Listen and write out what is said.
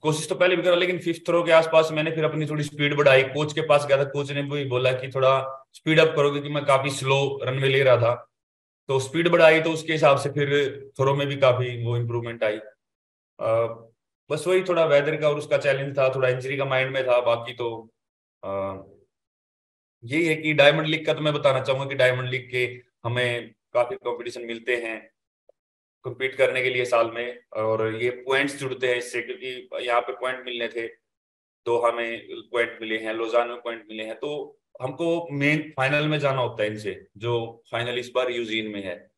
कोशिश तो पहले भी करा, लेकिन फिफ्थ थ्रो के आसपास मैंने फिर अपनी थोड़ी स्पीड बढ़ाई। कोच के पास गया था, कोच ने भी बोला कि थोड़ा स्पीड अप करो, क्योंकि मैं काफी स्लो रनवे ले रहा था। तो स्पीड बढ़ाई, तो उसके हिसाब से फिर थ्रो में भी काफी वो इम्प्रूवमेंट आई। बस वही थोड़ा वेदर का और उसका चैलेंज था, थोड़ा इंजरी का माइंड में था। बाकी तो यही है कि डायमंड लीग का तो मैं बताना चाहूंगा कि डायमंड लीग के हमें काफी कंपटीशन मिलते हैं compete करने के लिए साल में। और ये पॉइंट्स जुड़ते हैं इससे, क्योंकि यहाँ पे पॉइंट मिलने थे तो हमें पॉइंट मिले हैं, लोजान में पॉइंट मिले हैं, तो हमको मेन फाइनल में जाना होता है इनसे, जो फाइनल इस बार यूजीन में है।